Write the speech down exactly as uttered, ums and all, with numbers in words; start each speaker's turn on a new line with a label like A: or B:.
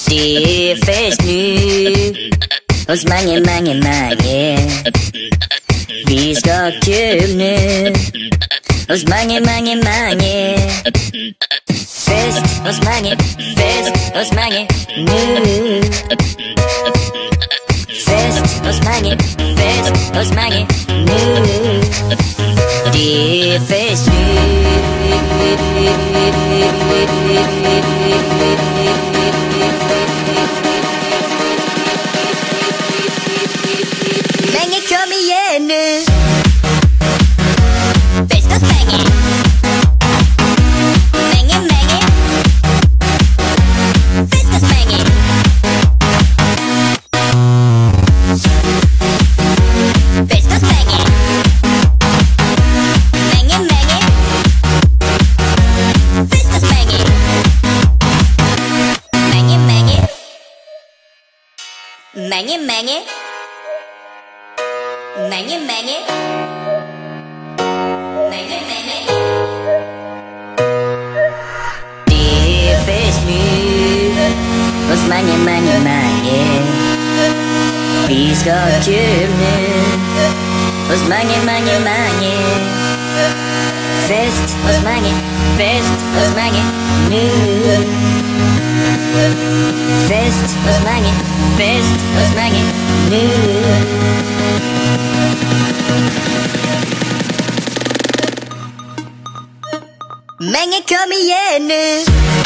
A: Det är fest nu hos mange, mange, mange. Vi ska ha kul nu hos mange, mange, mange. Fest hos mange, fest hos mange nu. Fest hos mange, fest hos mange nu. Det är fest nu. Mange, kom igen nu. Fest hos mange. Mange, mange. Fest hos mange. Fest hos mange. Mange, mange. Fest hos mange. Mange, mange. Mange, mange. Mange, mange. Mange, mange. Det är fest nu hos mange, mange, mange. Vi ska ha kul nu hos mange, mange, mange. Fest hos mange, fest hos mange nu. Fest hos mange, fest hos mange nu. Mange, kom igen nu.